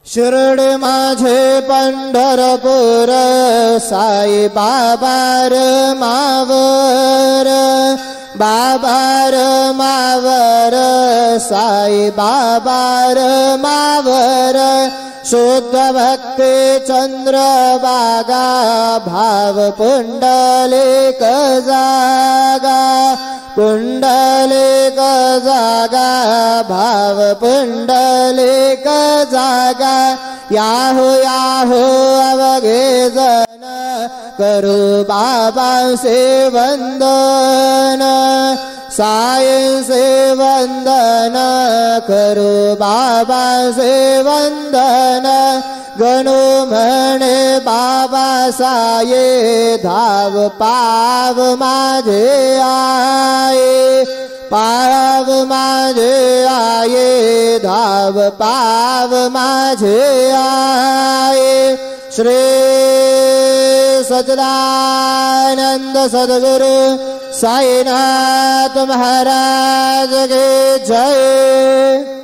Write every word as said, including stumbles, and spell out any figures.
शिरडी माझे पंढरपूर साई बाबार मावर बाबार मावर साई बाबार मावर शुद्ध भक्ति चंद्रभागा भाव पुंडलिक जागा पुंडलिक जागा भाव पुंडलिक जागा याहो याहो अवघे जन करू बाबा से वंदन साई से वंदन करू बाबा से वंदन गणू म्हणे बाबा साये धाव पाव माझे आये पाव माझे आये धाव पाव माझे आये श्री सच्चिदानंद सद्गुरु साईनाथ महाराज के जय।